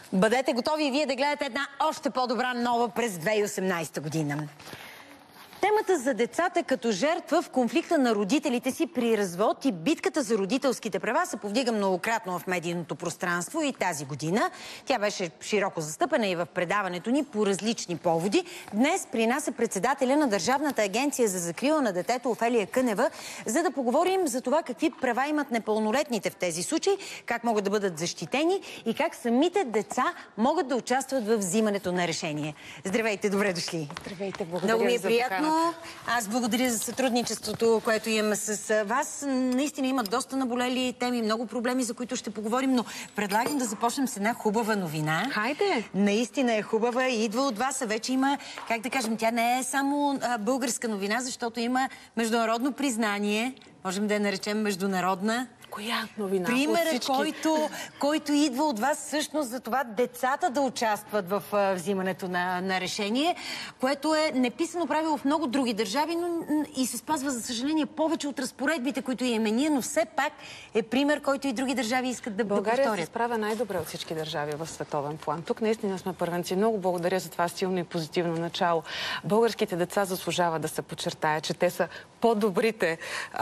Бъдете готови и вие да гледате една още по-добра нова през 2018 година. Темата за децата като жертва в конфликта на родителите си при развод и битката за родителските права се повдига многократно в медийното пространство и тази година. Тя беше широко застъпена и в предаването ни по различни поводи. Днес при нас е председателя на Държавната агенция за закрила на детето Офелия Кънева, за да поговорим за това какви права имат непълнолетните в тези случаи, как могат да бъдат защитени и как самите деца могат да участват в взимането на решение. Здравейте, добре дошли. Здравейте, благодаря. Много ми е приятно. Аз благодаря за сътрудничеството, което имаме с вас. Наистина имат доста наболели теми, много проблеми, за които ще поговорим, но предлагам да започнем с една хубава новина. Хайде! Наистина е хубава и идва от вас, а вече има, как да кажем, тя не е само българска новина, защото има международно признание, можем да я наречем международна. Коя новина? Примерът, който идва от вас всъщност за това децата да участват в взимането на решение, което е неписано правило в много други държави, но и се спазва, за съжаление, повече от разпоредбите, които имаме ние, но все пак е пример, който и други държави искат да повторят. България се справя най-добре от всички държави в световен план. Тук наистина сме първенци. Много благодаря за това силно и позитивно начало. Българските деца заслужават да се подчертае, че те са по-добрите,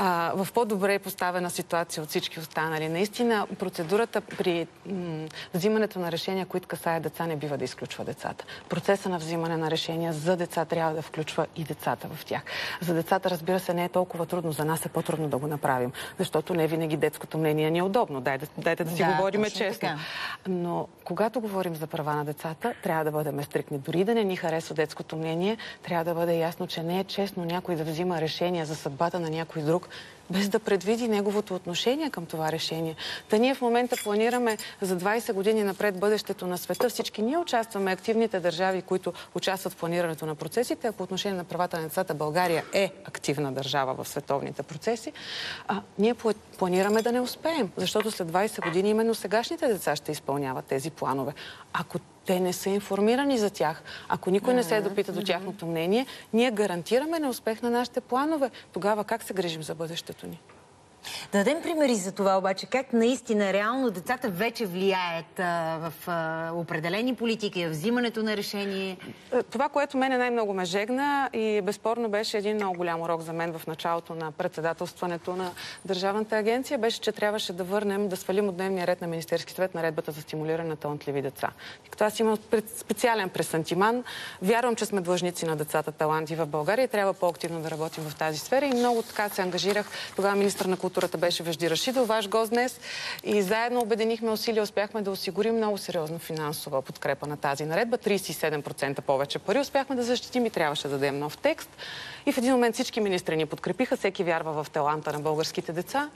в по-добре поставена ситуация от всички останали. Наистина, процедурата при взимането на решения, които касаят деца, не бива да изключва децата. Процеса на взимане на решения за деца трябва да включва и децата в тях. За децата, разбира се, не е толкова трудно. За нас е по-трудно да го направим, защото не винаги детското мнение ни е удобно. Дайте да си говорим честно. Така. Но когато говорим за права на децата, трябва да бъдем стриктни. Дори да не ни харесва детското мнение, трябва да бъде ясно, че не е честно някой да взима решения за съдбата на някой друг, без да предвиди неговото отношение към това решение. Та ние в момента планираме за 20 години напред бъдещето на света. Всички ние участваме, активните държави, които участват в планирането на процесите, а по отношение на правата на децата България е активна държава в световните процеси. Ние планираме да не успеем, защото след 20 години именно сегашните деца ще изпълняват тези планове. Ако те не са информирани за тях, ако никой не се допита до тяхното мнение, ние гарантираме неуспех на нашите планове. Тогава как се грижим за бъдещето ни? Да дадем примери за това обаче, как наистина реално децата вече влияят в определени политики, в взимането на решение. Това, което мене най-много ме жегна и безспорно беше един много голям урок за мен в началото на председателстването на Държавната агенция, беше, че трябваше да върнем, да свалим от дневния ред на Министерски съвет наредбата за стимулиране на талантливи деца. И като аз имам специален пресантиман, вярвам, че сме длъжници на децата таланти в България и трябва по-активно да работим в тази сфера и много така се ангажирах. Тогава министър на културата беше Вежди Рашидов, ваш гост днес, и заедно обединихме усилия, успяхме да осигурим много сериозна финансова подкрепа на тази наредба. 37% повече пари успяхме да защитим и трябваше да дадем нов текст. И в един момент всички министри ни подкрепиха, всеки вярва в таланта на българските деца.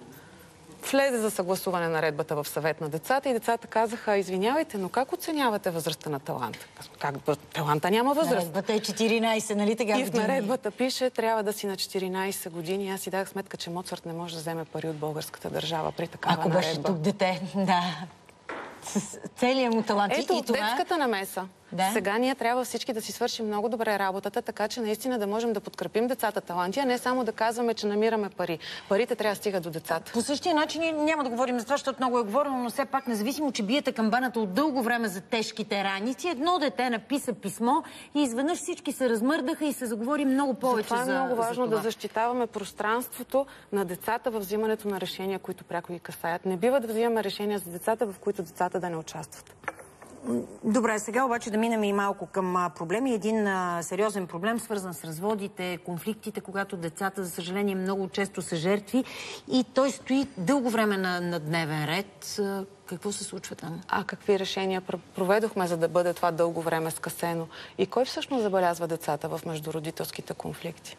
Влезе за съгласуване на наредбата в съвет на децата и децата казаха: извинявайте, но как оценявате възрастта на таланта? Как таланта няма възраст? Наредбата е 14, нали така? И в наредбата пише, трябва да си на 14 години. Аз си дах сметка, че Моцарт не може да вземе пари от българската държава при такава наредба. Ако беше тук дете, да. С целият му талант. Ето, от детската намеса. Да? Сега ние трябва всички да си свършим много добре работата, така че наистина да можем да подкрепим децата таланти, а не само да казваме, че намираме пари. Парите трябва да стигат до децата. По същия начин няма да говорим за това, защото много е говорено, но все пак, независимо, че биете камбаната от дълго време за тежките раници, едно дете написа писмо и изведнъж всички се размърдаха и се заговори много повече за това. Това е много важно да защитаваме пространството на децата в взимането на решения, които пряко ги касаят. Не бива да взимаме решения за децата, в които децата да не участват. Добре, сега обаче да минем и малко към проблеми. Един сериозен проблем, свързан с разводите, конфликтите, когато децата, за съжаление, много често са жертви и той стои дълго време на дневен ред. Какво се случва там? Какви решения проведохме, за да бъде това дълго време скъсено? И кой всъщност забелязва децата в междуродителските конфликти?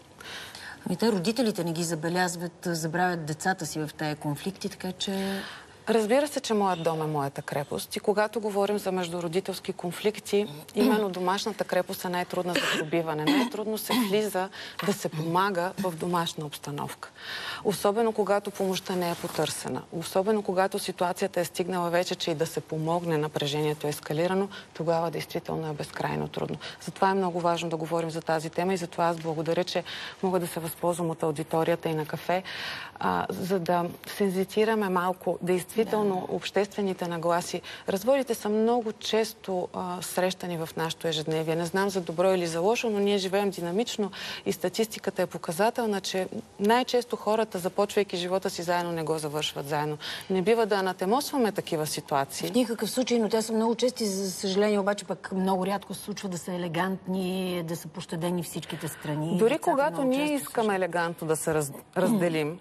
Те родителите не ги забелязват, забравят децата си в тези конфликти, така че... Разбира се, че моят дом е моята крепост и когато говорим за междуродителски конфликти, именно домашната крепост е най-трудна за пробиване. Най-трудно се влиза да се помага в домашна обстановка. Особено когато помощта не е потърсена. Особено когато ситуацията е стигнала вече, че и да се помогне, напрежението е ескалирано, тогава действително е безкрайно трудно. Затова е много важно да говорим за тази тема и затова аз благодаря, че мога да се възползвам от аудиторията и на кафе, за да сензитираме малко действително действително обществените нагласи. Разводите са много често срещани в нашото ежедневие. Не знам за добро или за лошо, но ние живеем динамично и статистиката е показателна, че най-често хората, започвайки живота си заедно, не го завършват заедно. Не бива да анатемосваме такива ситуации. В никакъв случай, но те са много чести, за съжаление, обаче пък много рядко се случва да са елегантни, да са пощадени всичките страни. Дори когато ние искаме елегантно да се разделим,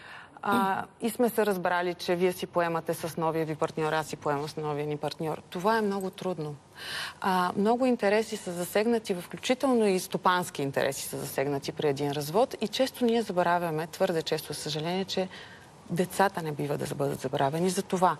и сме се разбрали, че вие си поемате с новия ви партньор, аз си поемам с новия ни партньор. Това е много трудно. Много интереси са засегнати, включително и стопански интереси са засегнати при един развод и често ние забравяме, твърде често, съжаление, че децата не бива да бъдат забравени. За това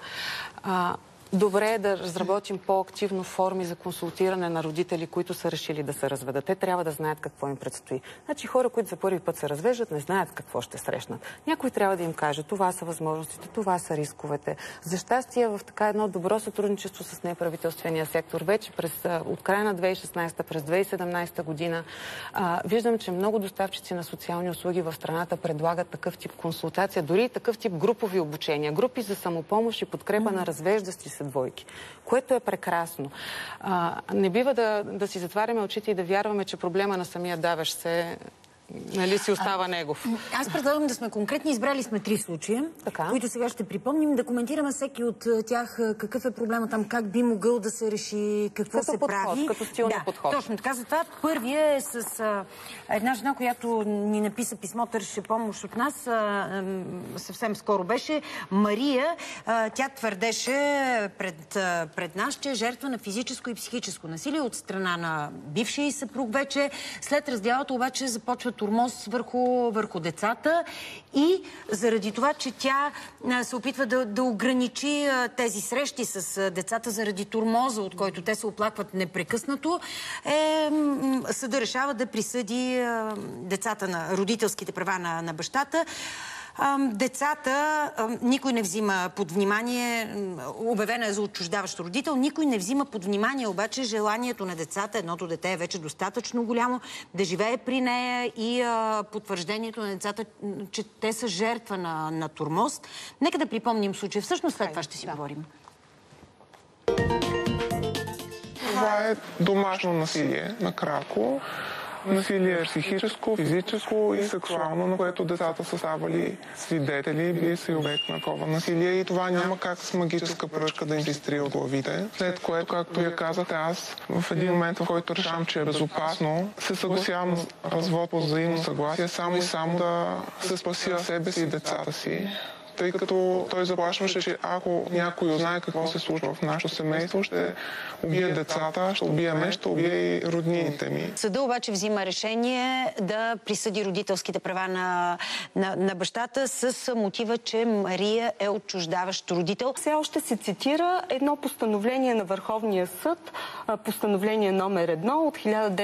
добре е да разработим по-активно форми за консултиране на родители, които са решили да се разведат. Те трябва да знаят какво им предстои. Значи хора, които за първи път се развеждат, не знаят какво ще срещнат. Някой трябва да им каже, това са възможностите, това са рисковете. За щастие в така едно добро сътрудничество с неправителствения сектор, вече от края на 2016 през 2017 година, виждам, че много доставчици на социални услуги в страната предлагат такъв тип консултация, дори и такъв тип групови обучения, групи за самопомощ и подкрепа на развеждащи се двойки, което е прекрасно. Не бива да си затваряме очите и да вярваме, че проблема на самия давещ се си остава негов. Аз предлагам да сме конкретни. Избрали сме 3 случая, които сега ще припомним, да коментираме всеки от тях какъв е проблема там, как би могъл да се реши, какво се прави. Като стилни подход. Точно така. Затова първия е с една жена, която ни написа писмо, търсеше помощ от нас. Съвсем скоро беше. Мария. Тя твърдеше пред нас, че е жертва на физическо и психическо насилие от страна на бившия съпруг вече. След раздялата обаче започва тормоз върху децата и заради това, че тя се опитва да ограничи тези срещи с децата заради тормоза, от който те се оплакват непрекъснато, съда решава да присъди децата на родителските права на бащата. Децата никой не взима под внимание, обявена е за отчуждаващ родител, никой не взима под внимание обаче желанието на децата, едното дете е вече достатъчно голямо, да живее при нея и потвърждението на децата, че те са жертва на тормоз. Нека да припомним случая. Всъщност след това ще си говорим. Това е домашно насилие, накратко. Насилие е психическо, физическо и сексуално, на което децата са ставали свидетели, били са и обект на такова насилие и това няма как с магическа пръчка да им изтрие от главите. След което, както я казах, аз в един момент, в който решавам, че е безопасно, се съгласявам с развод по взаимно съгласие, само и само да се спася себе си и децата си. Тъй като той заплашваше, че ако някой узнае какво се случва в нашето семейство, ще убие децата, ще убие мен, ще убие и роднините ми. Съда обаче взима решение да присъди родителските права на бащата с мотива, че Мария е отчуждаващ родител. Все още се цитира едно постановление на Върховния съд, постановление номер 1 от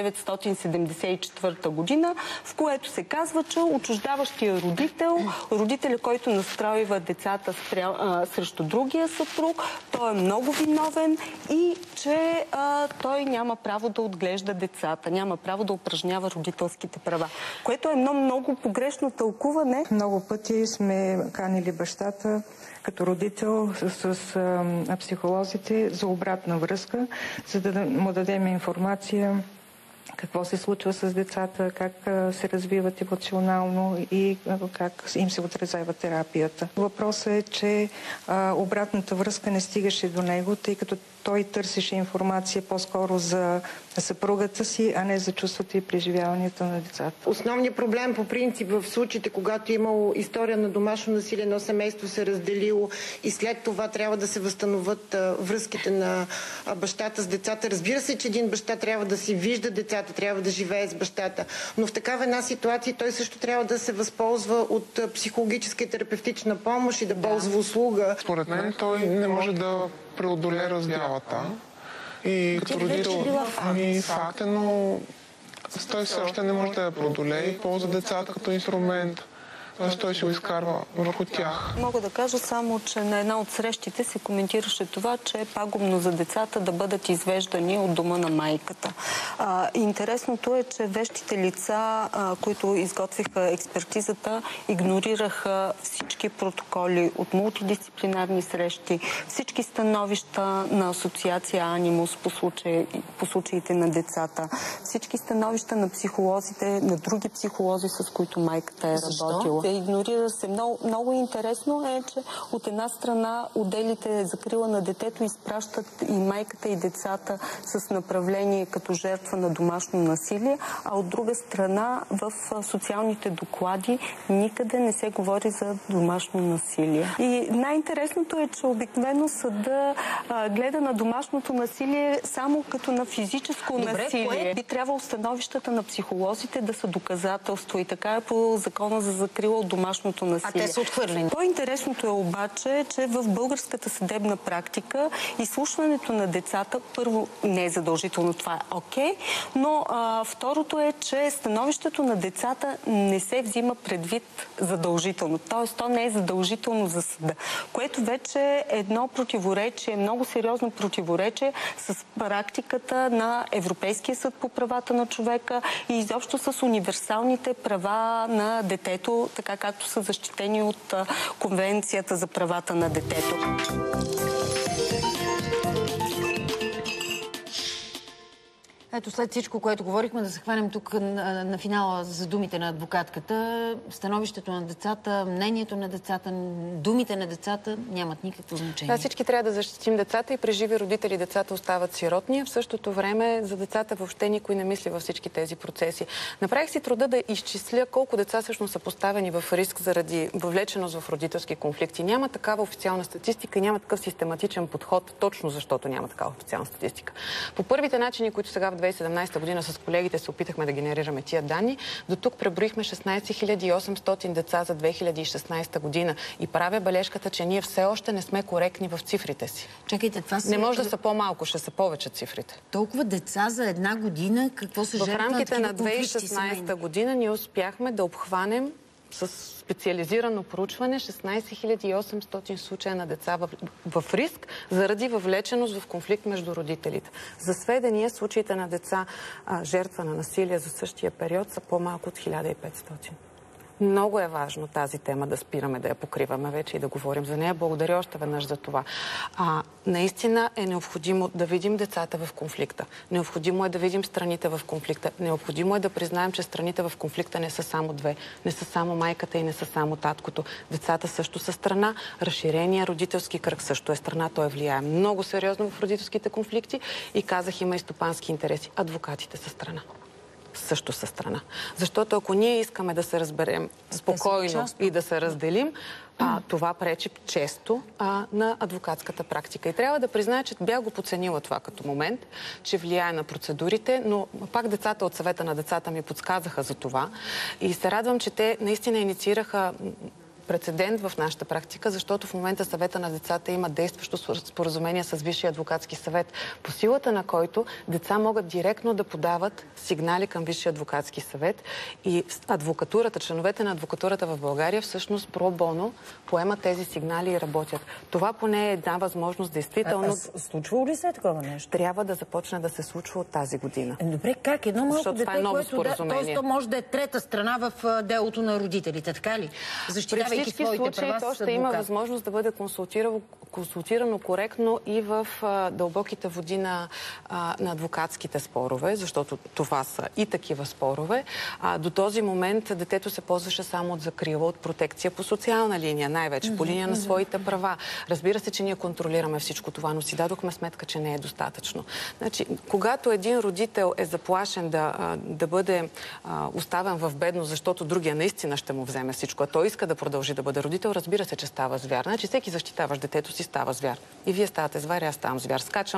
1974 година, в което се казва, че отчуждаващия родителя, който настройва децата срещу другия съпруг, той е много виновен и че той няма право да отглежда децата, няма право да упражнява родителските права, което е много погрешно тълкуване. Много пъти сме канили бащата като родител с психолозите за обратна връзка, за да му дадем информация какво се случва с децата, как се развиват емоционално и как им се отразява терапията. Въпросът е, че обратната връзка не стигаше до него, тъй като той търсеше информация по-скоро за съпругата си, а не за чувствата и преживяванията на децата. Основният проблем по принцип в случаите, когато е имало история на домашно насилие, едно семейство се разделило и след това трябва да се възстановят връзките на бащата с децата. Разбира се, че един баща трябва да си вижда децата, трябва да живее с бащата, но в такава една ситуация той също трябва да се възползва от психологическа и терапевтична помощ и да ползва услуга. Според мен той не може да преодолее раздялата. И като родител факт е, но той все още не може да я преодолее и ползва децата като инструмент Тоест той ще го изкарва върху тях. Мога да кажа само, че на една от срещите се коментираше това, че е пагубно за децата да бъдат извеждани от дома на майката. Интересното е, че вещите лица, които изготвиха експертизата, игнорираха всички протоколи от мултидисциплинарни срещи, всички становища на асоциация Анимус по случаите на децата, всички становища на психолозите, на други психолози, с които майката е работила. Игнорира се. Много интересно е, че от една страна отделите закрила на детето изпращат и майката, и децата с направление като жертва на домашно насилие, а от друга страна в социалните доклади никъде не се говори за домашно насилие. И най-интересното е, че обикновено съда гледа на домашното насилие само като на физическо насилие. Би трябвало становищата на психолозите да са доказателство и така е по закона за закрила от домашното насилие. А те са отхвърлени. По-интересното е обаче, че в българската съдебна практика изслушването на децата, първо не е задължително, това е окей, но второто е, че становището на децата не се взима предвид задължително. Тоест, то не е задължително за съда, което вече е едно противоречие, много сериозно противоречие с практиката на Европейския съд по правата на човека и изобщо с универсалните права на детето, така както са защитени от Конвенцията за правата на детето. Ето, след всичко, което говорихме, да се хванем тук на финала за думите на адвокатката. Становището на децата, мнението на децата, думите на децата нямат никакво значение. Да, всички трябва да защитим децата и при живи родители децата остават сиротни. В същото време за децата въобще никой не мисли във всички тези процеси. Направих си труда да изчисля колко деца всъщност са поставени в риск заради въвлеченост в родителски конфликти. Няма такава официална статистика, няма такъв систематичен подход, точно защото няма такава официална статистика. По първите начини, които сега в 2017 година с колегите се опитахме да генерираме тия данни, до тук преброихме 16 800 деца за 2016 година. И правя бележката, че ние все още не сме коректни в цифрите си. Чакайте, това са... Не може да са по-малко, ще са повече цифрите. Толкова деца за една година, какво са жертва? В рамките на 2016 година ние успяхме да обхванем с специализирано проучване 16 800 случая на деца в риск заради въвлеченост в конфликт между родителите. За сведение, случаите на деца жертва на насилие за същия период са по-малко от 1500. Много е важно тази тема да спираме, да я покриваме вече и да говорим за нея. Благодаря още веднъж за това. Наистина е необходимо да видим децата в конфликта. Необходимо е да видим страните в конфликта. Необходимо е да признаем, че страните в конфликта не са само две. Не са само майката и не са само таткото. Децата също са страна. Разширения родителски кръг също е страна. Той влияе много сериозно в родителските конфликти и казах, има и стопански интереси. Адвокатите са страна. Също са страна. Защото ако ние искаме да се разберем спокойно и да се разделим, това пречи често на адвокатската практика. И трябва да призная, че бях го подценила това като момент, че влияе на процедурите, но пак децата от съвета на децата ми подсказаха за това. И се радвам, че те наистина инициираха прецедент в нашата практика, защото в момента съвета на децата има действащо споразумение с Висшия адвокатски съвет, по силата на който деца могат директно да подават сигнали към Висшия адвокатски съвет и адвокатурата, членовете на адвокатурата в България всъщност пробоно поемат тези сигнали и работят. Това поне е една възможност действително. Случвало ли се е такова нещо? Трябва да започне да се случва от тази година. Добре, как? Едно малко дете, което то може да е трета страна в делото на родителите, така ли? Защитавайки всички случаи, то ще има възможност да бъде консултирано коректно и в дълбоките води на адвокатските спорове, защото това са и такива спорове. До този момент детето се ползваше само от закрила, от протекция по социална линия, най-вече по линия на своите права. Разбира се, че ние контролираме всичко това, но си дадохме сметка, че не е достатъчно. Значи, когато един родител е заплашен да бъде оставен в бедност, защото другия наистина ще му вземе всичко, а той иска да продължи да бъде родител, разбира се, че става звяр. Значи всеки защитаваш детето си, става звяр. И вие ставате звяр, аз ставам звяр. Скачам,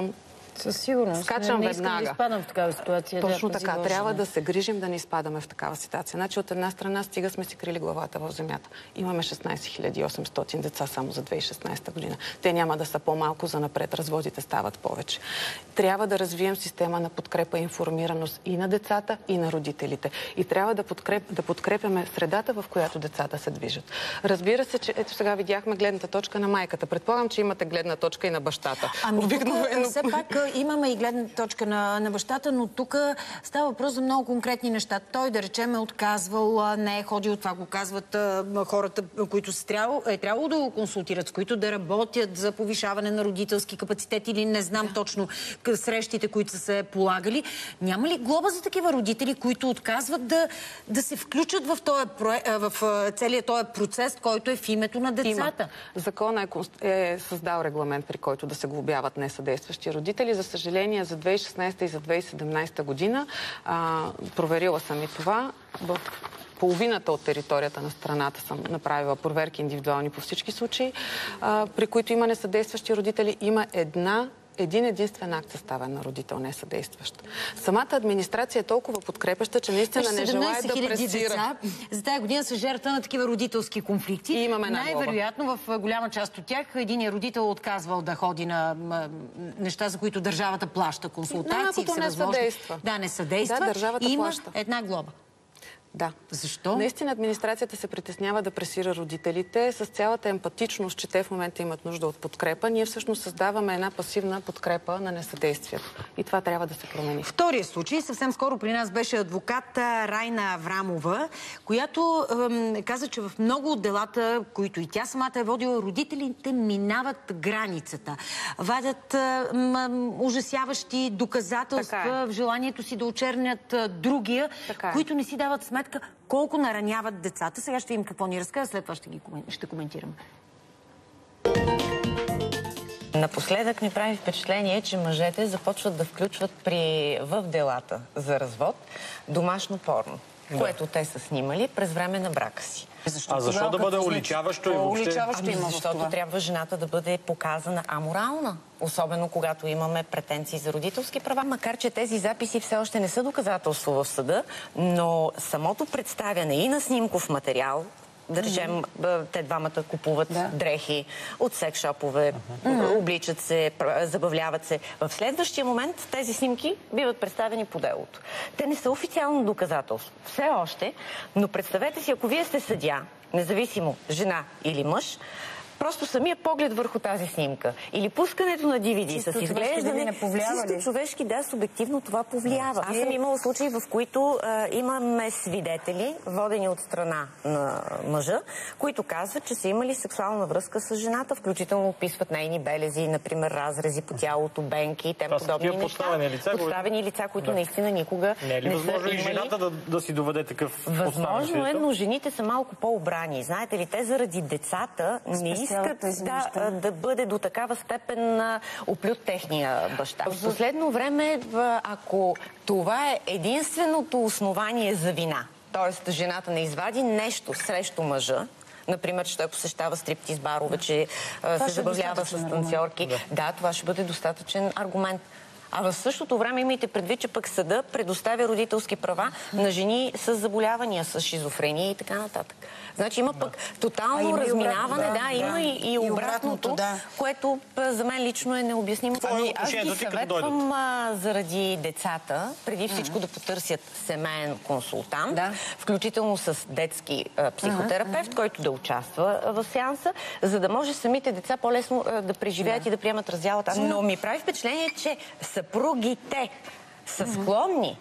Със сигурност. Скачам не веднага. искам да изпадам в такава ситуация. Точно да, така. Трябва да се грижим да не изпадаме в такава ситуация. Значи от една страна стига сме си крили главата в земята. Имаме 16 800 деца само за 2016 година. Те няма да са по-малко за напред. Разводите стават повече. Трябва да развием система на подкрепа и информираност и на децата, и на родителите. И трябва да подкрепяме средата, в която децата се движат. Разбира се, че ето сега видяхме гледната точка на майката. Предполагам, че имате гледна точка и на бащата. Обикновено. Все пак имаме и гледна точка на бащата, но тук става въпрос за много конкретни неща. Той, да речем, е отказвал, не е ходил, това го казват хората, които е трябвало да го консултират, с които да работят за повишаване на родителски капацитет или не знам точно срещите, които са се полагали. Няма ли глоба за такива родители, които отказват да се включат в целият този процес, който е в името на децата? Законът е създал регламент, при който да се глобяват несъдействащи родители. За съжаление, за 2016 и за 2017 година, проверила съм и това, в половината от територията на страната съм направила проверки индивидуални по всички случаи, при които има несъдействащи родители. Има един единствен акт съставен на родител несъдействащ. Самата администрация е толкова подкрепяща, че наистина не желая да пресира. Деца за тази година са жертва на такива родителски конфликти. И имаме най-вероятно в голяма част от тях единият родител отказвал да ходи на неща, за които държавата плаща, консултации, всевъзможни. Да, не съдейства. Да, държавата и има плаща. една глоба. Да. Защо? Наистина администрацията се притеснява да пресира родителите с цялата емпатичност, че те в момента имат нужда от подкрепа. Ние всъщност създаваме една пасивна подкрепа на несъдействието. И това трябва да се промени. Втория случай, съвсем скоро при нас беше адвокат Райна Аврамова, която каза, че в много от делата, които и тя самата е водила, родителите минават границата. Вадят ужасяващи доказателства в желанието си да очернят другия, които не си дават сметка колко нараняват децата. Сега ще видим какво ни разказва, след това ще коментираме. Напоследък ми прави впечатление, че мъжете започват да включват в делата за развод домашно порно, което те са снимали през време на брака си. Защо да бъде уличаващо и въобще? Защото трябва жената да бъде показана аморална. Особено когато имаме претенции за родителски права. Макар че тези записи все още не са доказателство в съда, но самото представяне и на снимков материал, да речем, те двамата купуват дрехи от секс-шопове, обличат се, забавляват се. В следващия момент тези снимки биват представени по делото. Те не са официално доказателство. Все още, но представете си, ако вие сте съдия, независимо жена или мъж, просто самия поглед върху тази снимка или пускането на DVD с изглеждане, чисто човешки, да, субективно това повлиява. Аз съм имала случаи, в които имаме свидетели, водени от страна на мъжа, които казват, че са имали сексуална връзка с жената, включително описват нейни белези, например разрези по тялото, бенки и тем подобни неща. Подставени лица, които наистина никога не е ли възможно и жената да си доведе такъв Възможно е, но жените са малко по-обрани. знаете ли, те заради децата не искат да бъде до такава степен оплют техния баща. В последно време, ако това е единственото основание за вина, т.е. жената не извади нещо срещу мъжа, например, че той посещава стриптиз барове, че се забавлява с танцорки, да, това ще бъде достатъчен аргумент. А в същото време имайте предвид, че пък съда предоставя родителски права на жени с заболявания, с шизофрения и така нататък. Значи има пък тотално разминаване, има и обратното, което за мен лично е необяснимо. Аз ги съветвам заради децата, преди всичко да потърсят семейен консултант, включително с детски психотерапевт, който да участва в сеанса, за да може самите деца по-лесно да преживеят и да приемат раздялата. Но ми прави впечатление, че съпругите са склонни,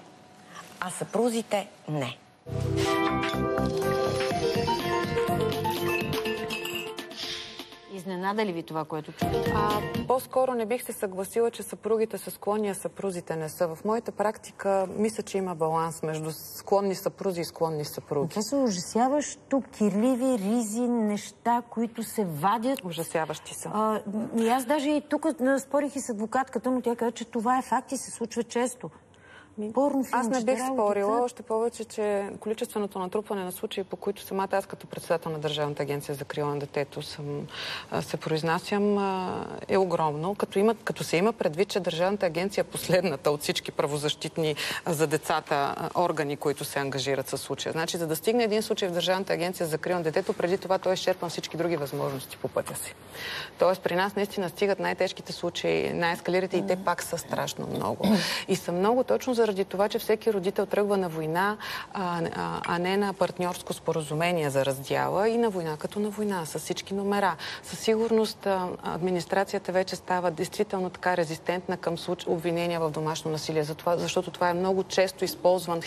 а съпрузите не. Изненада ли ви това, което чуете? По-скоро не бих се съгласила, че съпругите са склонни, а съпрузите не са. В моята практика мисля, че има баланс между склонни съпрузи и склонни съпруги. Това са ужасяващо кирливи, ризи, неща, които се вадят. Ужасяващи са. И аз даже и тук спорих и с адвокатката, но тя каза, че това е факт и се случва често. Аз не бих спорила, още повече, че количественото натрупване на случаи, по които самата аз като председател на Държавната агенция за закрила на детето се произнасям, е огромно. Като се има предвид, че Държавната агенция е последната от всички правозащитни за децата органи, които се ангажират с случая. Значи, за да стигне един случай в Държавната агенция за закрила на детето, преди това той изчерпва всички други възможности по пътя си. Тоест, при нас наистина стигат най-тежките случаи, най-ескалирите и те пак са страшно много. И са много точно заради това, че всеки родител тръгва на война, а не на партньорско споразумение за раздяла и на война като на война, с всички номера. Със сигурност администрацията вече става действително така резистентна към обвинения в домашно насилие, защото това е много често използван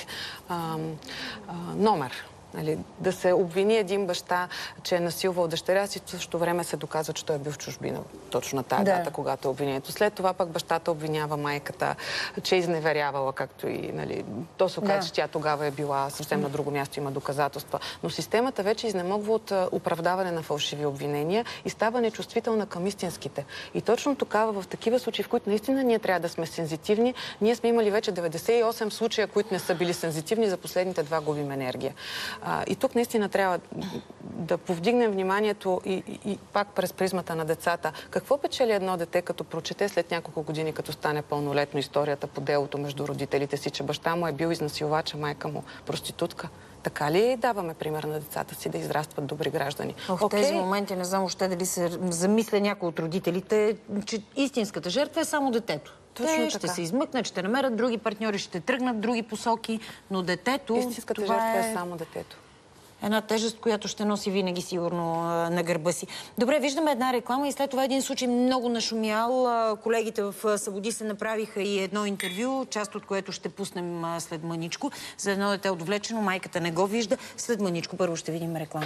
номер. Да се обвини един баща, че е насилвал дъщеря си, в същото време се доказва, че той е бил в чужбина точно на тази дата, когато е обвинението. След това пък бащата обвинява майката, че е изневерявала, както и то се оказа, че тя тогава е била съвсем на друго място, има доказателства. Но системата вече изнемогва от оправдаване на фалшиви обвинения и става нечувствителна към истинските. И точно тогава, в такива случаи, в които наистина ние трябва да сме сензитивни, ние сме имали вече 98 случая, които не са били сензитивни, за последните 2 губим енергия. И тук наистина трябва да повдигнем вниманието и пак през призмата на децата. Какво печели едно дете, като прочете след няколко години, като стане пълнолетно, историята по делото между родителите си, че баща му е бил изнасилвач, а майка му проститутка? Така ли даваме пример на децата си да израстват добри граждани? В тези моменти не знам още дали се замисля някой от родителите, че истинската жертва е само детето. Те ще се измъкнат, ще намерят други партньори, ще тръгнат в други посоки, но детето... Истинската жертва е само детето. Една тежест, която ще носи винаги сигурно на гърба си. Добре, виждаме една реклама и след това един случай много нашумял. Колегите в Събуди се направиха и едно интервю, част от което ще пуснем след мъничко. За едно дете отвлечено, майката не го вижда. След мъничко първо ще видим реклама.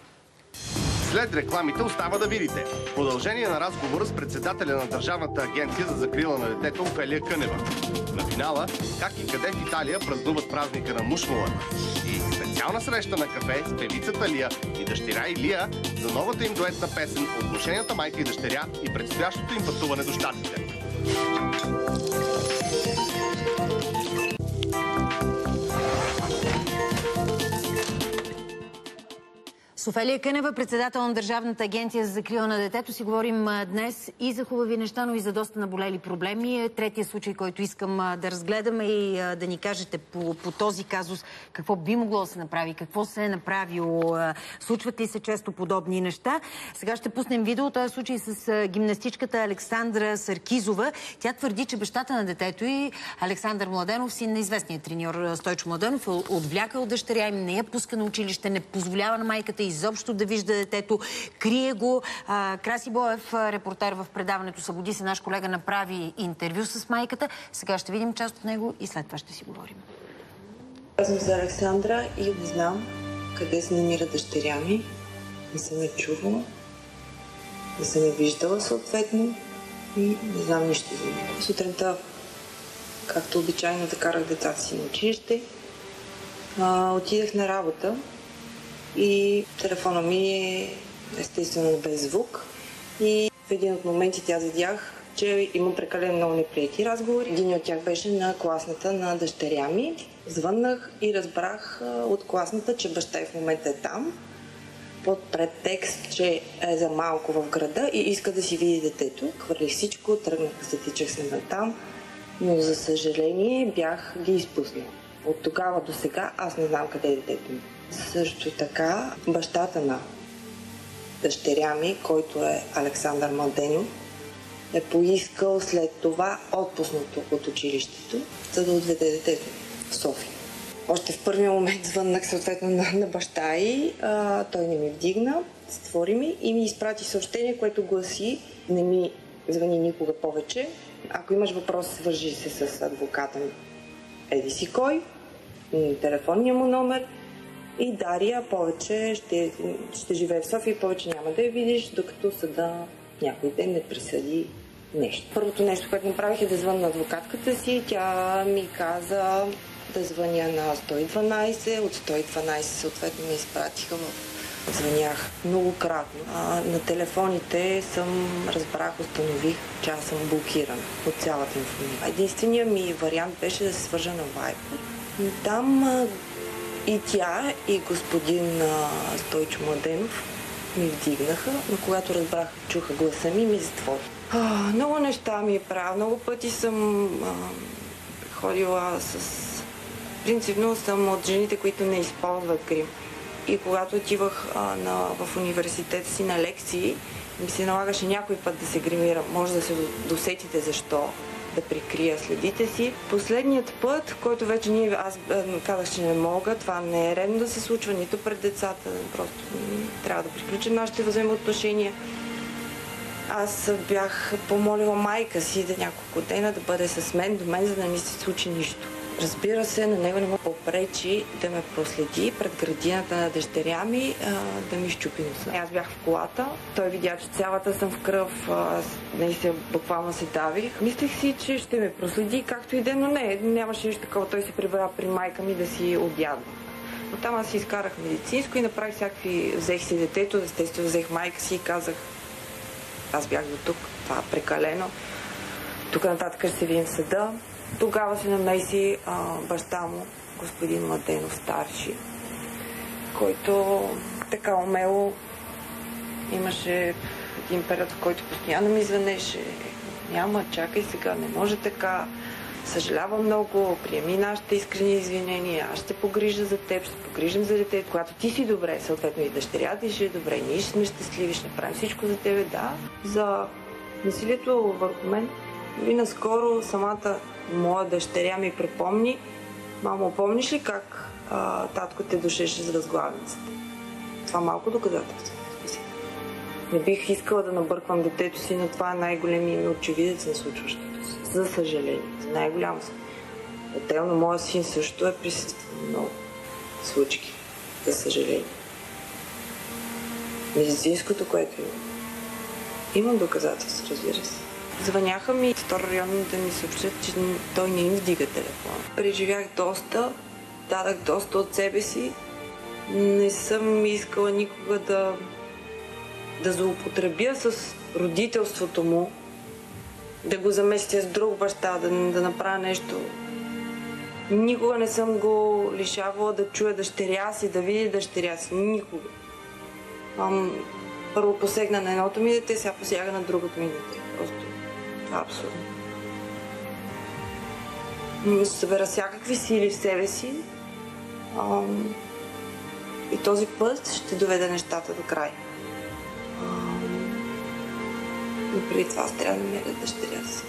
След рекламите остава да видите продължение на разговора с председателя на Държавната агенция за закрила на детето Офелия Кънева. На финала, как и къде в Италия празнуват празника на мушмулата. И специална среща на кафе с певицата Лия и дъщеря Илия за новата им дуетна песен "Отношенията майка и дъщеря" и предстоящото им пътуване до Щатите. С Офелия Кънева, председател на Държавната агенция за закрила на детето, си говорим днес и за хубави неща, но и за доста наболели проблеми. Третия случай, който искам да разгледаме и да ни кажете по този казус какво би могло да се направи, какво се е направило, случват ли се често подобни неща. Сега ще пуснем видео. Този случай с гимнастичката Александра Саркизова. Тя твърди, че бащата на детето и Александър Младенов, син на известния треньор Стойчо Младенов, е отвлякал дъщеря им, не я пуска на училище, не позволява на майката изобщо да вижда детето, крие го. Краси Боев, репортер в предаването "Събуди се", наш колега, направи интервю с майката. Сега ще видим част от него и след това ще си говорим. Казвам за Александра и не знам къде се намира дъщеря ми. Не съм я чувала, не съм я виждала съответно и не знам нищо за нея. Сутринта, както обичайно, да карах децата си на училище, отидах на работа и телефона ми е естествено без звук. И в един от моментите аз видях, че има прекалено много неприятни разговори. Един от тях беше на класната на дъщеря ми. Звъннах и разбрах от класната, че баща в момента е там, под претекст, че е за малко в града и иска да си види детето. Хвърлих всичко, тръгнах да се тичах с него там, но за съжаление бях ги изпуснал. От тогава до сега аз не знам къде е детето ми. Също така бащата на дъщеря ми, който е Александър Младенов, е поискал след това отпуснато от училището, за да отведе детето в София. Още в първия момент звъннах съответно на баща й, той не ми вдигна, затвори ми и ми изпрати съобщение, което гласи: "Не ми звъни никога повече. Ако имаш въпрос, свържи се с адвоката ми. Еди си кой, телефонния му номер и Дария повече ще живее в София и повече няма да я видиш, докато съда някой ден не присъди нещо." Първото нещо, което направих, е да звънна на адвокатката си. Тя ми каза да звъня на 112. От 112 съответно ме изпратиха в Звънях многократно. На телефоните установих, че аз съм блокирана от цялата информация. Единственият ми вариант беше да се свържа на Viber. Там и тя, и господин Стойчо Младенов ми вдигнаха, но когато разбраха, чуха гласа ми затвори. Много неща ми е правил. Много пъти съм ходила Принципно съм от жените, които не използват грим. И когато отивах в университета си на лекции, ми се налагаше някой път да се гримирам. Може да се досетите защо, да прикрия следите си. Последният път, който вече аз казах, че не мога, това не е редно да се случва нито пред децата, просто трябва да приключим нашите взаимоотношения. Аз бях помолила майка си да няколко дена да бъде с мен до мен, за да не ми се случи нищо. Разбира се, на него не му попречи да ме проследи пред градината на дъщеря ми, да ми щупи носа. Аз бях в колата, той видя, че цялата съм в кръв, буквално се давих. Мислех си, че ще ме проследи както и да, но нямаше нищо такова. Той се прибра при майка ми да си обядва. Но там аз си изкарах медицинско и направих всякакви... Взех си детето, естествено взех майка си и казах, аз бях до тук, това е прекалено. Тук нататък ще се видим в съда. Тогава се намеси баща му, господин Младенов старши, който така умело имаше един период, в който постоянно ми звънеше. Няма, чакай сега, не може така. Съжалявам много, приеми нашите искрени извинения, аз ще погрижа за теб, ще погрижим за детето. Когато ти си добре, съответно и дъщеря ти ще е добре, ние ще сме щастливи, ще направим всичко за тебе, да. За насилието върху мен, и наскоро самата моя дъщеря ми припомни, мамо, помниш ли как татко те душеше за разглавницата? Това малко доказателство. Не бих искала да набърквам детето си, но това е най-големият ми очевидец на случващото се. За съжаление, за най-голямо съм. Отделно моя син също е присъствал много случки. За съжаление. Медицинското, което имам доказателство, разбира се. Звъняха ми втора районно да ми съобщат, че той не им вдига телефона. Преживях доста, дадах доста от себе си. Не съм искала никога да злоупотребя с родителството му, да го заместя с друг баща, да направя нещо. Никога не съм го лишавала да чуя дъщеря си, да види дъщеря си. Никога. Първо посегна на едното ми дете, сега посяга на другото ми дете. Просто това е абсурдно. Събера всякакви сили в себе си и този път ще доведе нещата до край. Но преди това аз трябва да намеря дъщеря си.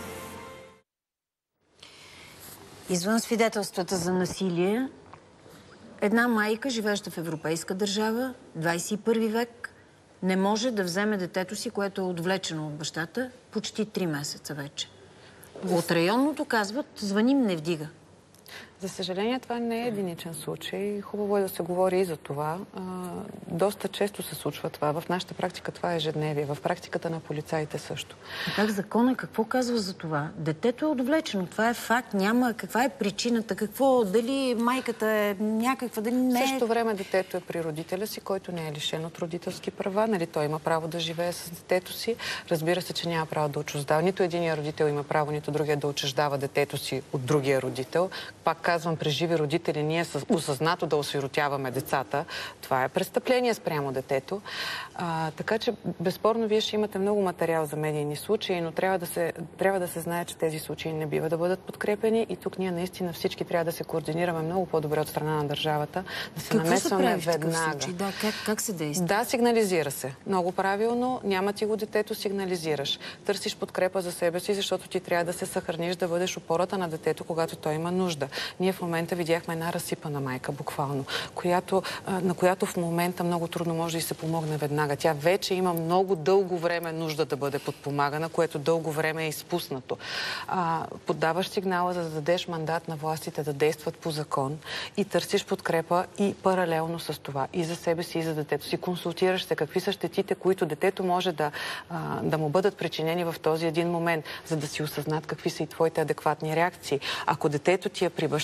Извън свидетелствата за насилие, една майка, живееща в европейска държава, 21 век, не може да вземе детето си, което е отвлечено от бащата, почти 3 месеца вече. От районното казват, звъним, не вдига. За съжаление, това не е единичен случай. Хубаво е да се говори и за това. Доста често се случва това. В нашата практика това е ежедневие. В практиката на полицаите също. А как закона, какво казва за това? Детето е отвлечено. Това е факт. Няма каква е причината, какво, дали майката е някаква, дали не е... В същото време детето е при родителя си, който не е лишен от родителски права. Нали? Той има право да живее с детето си. Разбира се, че няма право да отчуждава. Нито единия родител има право, нито другия да отчуждава детето си от другия родител. Пак казвам, при живи родители ние осъзнато да осиротяваме децата. Това е престъпление спрямо детето. Така че, безспорно, вие ще имате много материал за медийни случаи, но трябва да се знае, че тези случаи не бива да бъдат подкрепени и тук ние наистина всички трябва да се координираме много по-добре от страна на държавата, да се намесваме веднага. Да, как се действа? Да, сигнализира се. Много правилно. Няма ти го детето, сигнализираш. Търсиш подкрепа за себе си, защото ти трябва да се съхраниш, да бъдеш опората на детето, когато той има нужда. Ние в момента видяхме една разсипана майка, буквално, на която в момента много трудно може да й се помогне веднага. Тя вече има много дълго време нужда да бъде подпомагана, което дълго време е изпуснато. Подаваш сигнала, за да дадеш мандат на властите да действат по закон и търсиш подкрепа и паралелно с това. И за себе си, и за детето си. Консултираш се какви са щетите, които детето може да му бъдат причинени в този един момент, за да си осъзнат какви са и твоите адекватни реакции. Ако детето ти е при баща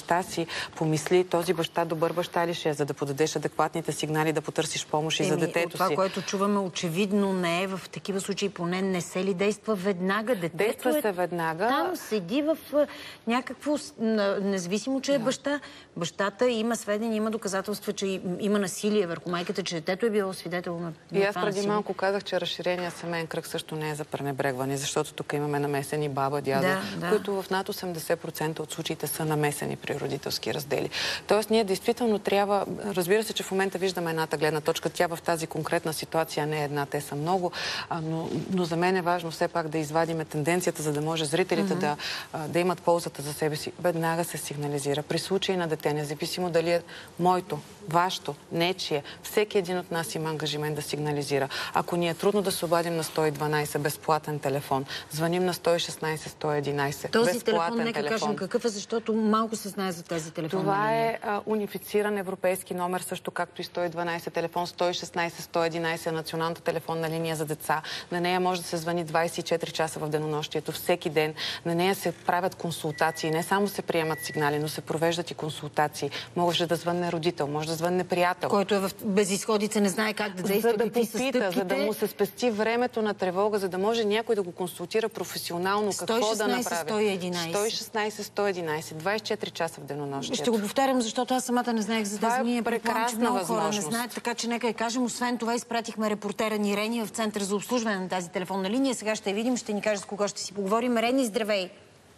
баща си, помисли този баща добър баща ли ще е, за да подадеш адекватните сигнали, да потърсиш помощ и за детето си. Това, което чуваме, очевидно не е в такива случаи, поне не се ли действа веднага? Детето действа се веднага. Там седи в някакво, независимо, че е баща. Бащата има сведения, има доказателства, че има насилие върху майката, че детето е било свидетел на и аз преди малко казах, че разширения семейен кръг също не е за пренебрегване, защото тук имаме намесени баба, дядо, които в над 80% от случаите са намесени при родителски раздели. Тоест ние действително трябва, разбира се, че в момента виждаме едната гледна точка, тя в тази конкретна ситуация не е една, те са много, но за мен е важно все пак да извадиме тенденцията, за да може зрителите да имат ползата за себе си. Веднага се сигнализира. При случай на дете, независимо дали е моето, вашето, нечие, всеки един от нас има ангажимент да сигнализира. Ако ни е трудно да се обадим на 112, безплатен телефон, звъним на 116, 111, този телефон, нека кажем какъв е, защото малко се знае за тези телефони. Това е унифициран европейски номер, също както и 112, телефон 116, 111 е националната телефонна линия за деца. На нея може да се звъни 24 часа в денонощието, всеки ден. На нея се правят консултации. Не само се приемат сигнали, но се провеждат и консултации. Може да звънне родител, може да звънне приятел. Който е в безизходица, не знае как да действа, за да попита, за да му се спести времето на тревога, за да може някой да го консултира професионално какво да направи. 116, 111, 24 часа в денонощието. Ще го повтарям, защото аз самата не знаех за тази линия. Прекрасна възможност. Много хора не знаят, така че нека я кажем. Освен това, изпратихме репортера ни Рени в Център за обслужване на тази телефонна линия. Сега ще я видим, ще ни каже с кого ще си поговорим. Рени, здравей!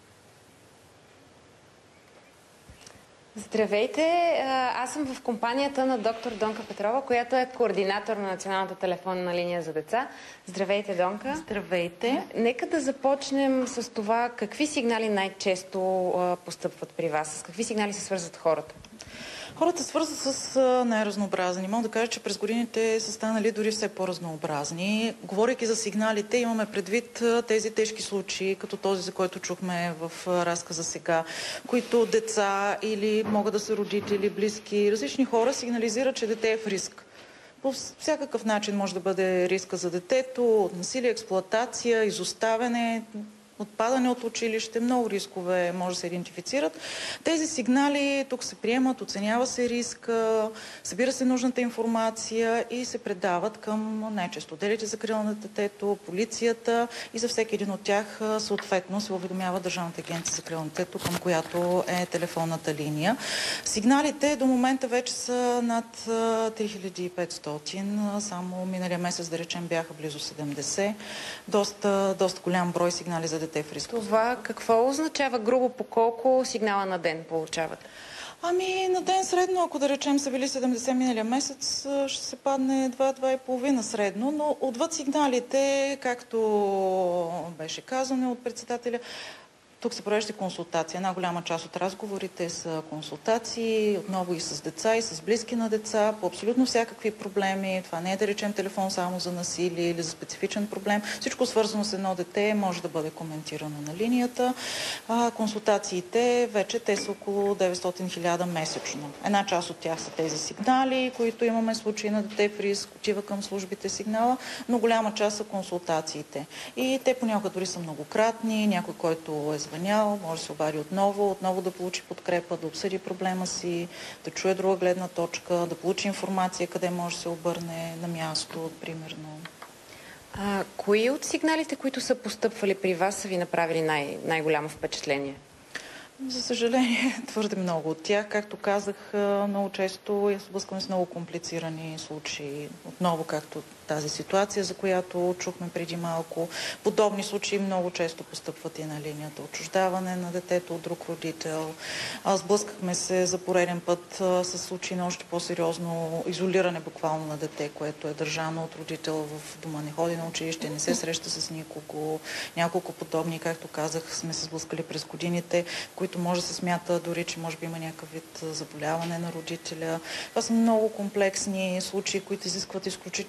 Здравейте! Аз съм в компанията на доктор Донка Петрова, която е координатор на Националната телефонна линия за деца. Здравейте, Донка! Здравейте! Нека да започнем с това какви сигнали най-често постъпват при вас. С какви сигнали се свързват хората? Хората свързват с най-разнообразни. Мога да кажа, че през годините са станали дори все по-разнообразни. Говорейки за сигналите, имаме предвид тези тежки случаи, като този, за който чухме в разказа сега, които деца или могат да са родители, близки, различни хора сигнализират, че дете е в риск. По всякакъв начин може да бъде риска за детето, от насилие, експлоатация, изоставяне, отпадане от училище, много рискове може да се идентифицират. Тези сигнали тук се приемат, оценява се риска, събира се нужната информация и се предават към най-често отделите за закрила на детето, полицията и за всеки един от тях съответно се уведомява Държавната агенция за закрила на детето, към която е телефонната линия. Сигналите до момента вече са над 3500. Само миналия месец, да речем, бяха близо 70. Доста голям брой сигнали за дете в риск. Това какво означава грубо, по колко сигнала на ден получават? Ами на ден средно, ако да речем са били 70 миналия месец, ще се падне 2-2,5 средно, но отвъд сигналите, както беше казано от председателя, тук се провежда консултация. Една голяма част от разговорите са консултации, отново и с деца, и с близки на деца, по абсолютно всякакви проблеми. Това не е да речем телефон само за насилие или за специфичен проблем. Всичко свързано с едно дете може да бъде коментирано на линията. Консултациите вече те са около 900-1000 месечно. Една част от тях са тези сигнали, които имаме случаи на дете в риск, отива към службите сигнала, но голяма част са консултациите. И те понякога дори са многократни. Някой, който е звънял, може да се обади отново да получи подкрепа, да обсъди проблема си, да чуе друга гледна точка, да получи информация къде може да се обърне на място, примерно. Кои от сигналите, които са постъпвали при вас, са ви направили най-голямо впечатление? За съжаление, твърде много от тях. Както казах, много често я сблъскваме с много комплицирани случаи. Отново, както тази ситуация, за която чухме преди малко. Подобни случаи много често постъпват и на линията. Отчуждаване на детето от друг родител. Сблъскахме се за пореден път с случаи на още по-сериозно изолиране буквално на дете, което е държано от родител в дома, не ходи на училище, не се среща с никого. Няколко подобни, както казах, сме се сблъскали през годините, които може да се смята дори, че може би има някакъв вид заболяване на родителя. Това са много комплексни случаи, които изискват изключително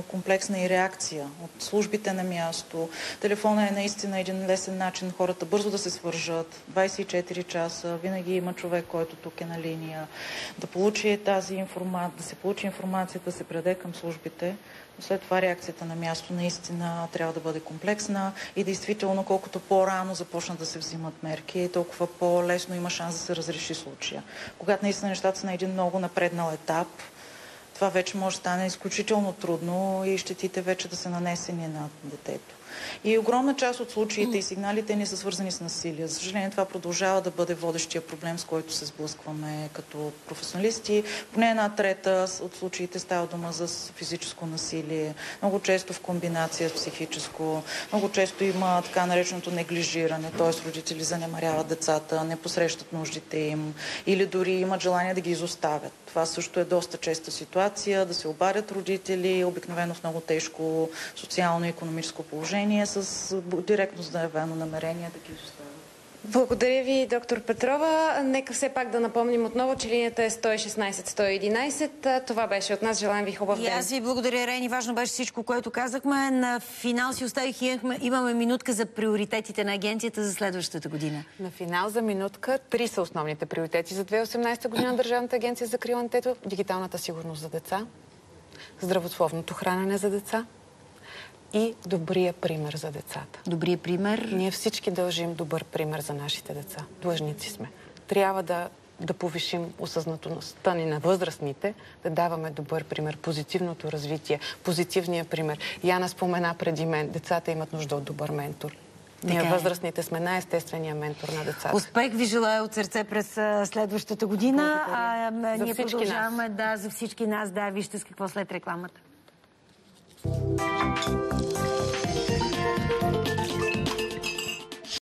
комплексна и реакция от службите на място. Телефона е наистина един лесен начин хората бързо да се свържат. 24 часа, винаги има човек, който тук е на линия. Да получи тази информация, да се получи информацията, да се предаде към службите. След това реакцията на място наистина трябва да бъде комплексна и действително колкото по-рано започнат да се взимат мерки, толкова по-лесно има шанс да се разреши случая. Когато наистина нещата са на един много напреднал етап, това вече може да стане изключително трудно и щетите вече да са нанесени на детето. И огромна част от случаите и сигналите ни са свързани с насилие. За съжаление, това продължава да бъде водещия проблем, с който се сблъскваме като професионалисти. Поне 1/3 от случаите става дума за физическо насилие. Много често в комбинация с психическо. Много често има така нареченото неглижиране, т.е. родители занемаряват децата, не посрещат нуждите им или дори имат желание да ги изоставят. Това също е доста честа ситуация, да се обадят родители, обикновено в много тежко социално-икономическо положение, с директно заявено намерение да ги изоставят. Благодаря ви, доктор Петрова. Нека все пак да напомним отново, че линията е 116-111. Това беше от нас. Желаем ви хубав ден. И аз ви благодаря, Рени. Важно беше всичко, което казахме. На финал си оставих и имаме минутка за приоритетите на агенцията за следващата година. На финал за минутка 3 са основните приоритети за 2018 година на Държавната агенция за закрила на детето: дигиталната сигурност за деца, здравословното хранене за деца и добрия пример за децата. Добрия пример? Ние всички дължим добър пример за нашите деца. Длъжници сме. Трябва да повишим осъзнатостта ни на възрастните, да даваме добър пример, позитивното развитие, позитивния пример. Яна спомена преди мен, децата имат нужда от добър ментор. Ние възрастните сме най-естествения ментор на децата. Успех ви желая от сърце през следващата година. Ние продължаваме за всички нас. Да, вижте с какво след рекламата.